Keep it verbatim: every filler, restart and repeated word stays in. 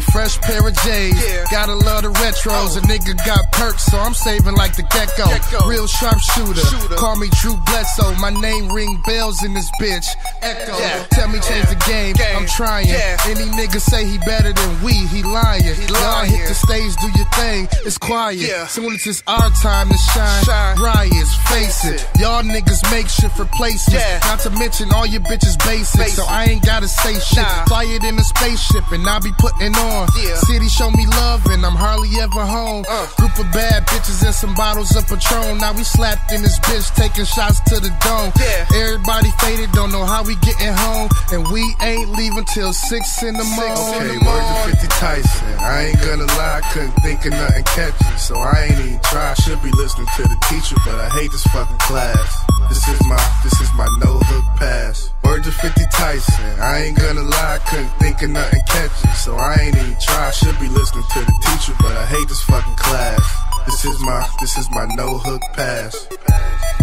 fresh pair of J's. Yeah. Gotta love the retros. Oh. A nigga got perks, so I'm saving like the gecko. gecko. Real sharp shooter. shooter. Call me Drew Bledsoe. My name ring bells in this bitch. Echo. Yeah. Tell me change the game. game. I'm trying. Yeah. Any nigga say he better than we, he lying. Y'all hit the stage, do your thing. It's quiet. Yeah. Soon as it's our time to shine, shine. Riots, face it. Y'all niggas make shit for placements. Yeah. Not to mention all your bitches basic, basic. So I ain't gotta say shit. Nah. Fly it in a spaceship and I be putting on. Yeah. City show me love and I'm hardly ever home. Uh. Group of bad bitches and some bottles of Patron. Now we slapped in this bitch, taking shots to the dome. Yeah. Everybody faded, don't know how we getting home, and we ain't leaving till six in the morning. Okay, word to fifty Tyson. I ain't gonna lie, couldn't think of nothing catchy, so I ain't even try. Should be listening to the teacher, but I hate this fucking class. This is my, this is my no hook pass. Word to fifty Tyson. I ain't gonna lie, couldn't think of nothing catchy, so I ain't even try. Should be listening to the teacher, but I hate this fucking class. This is my, this is my no hook pass.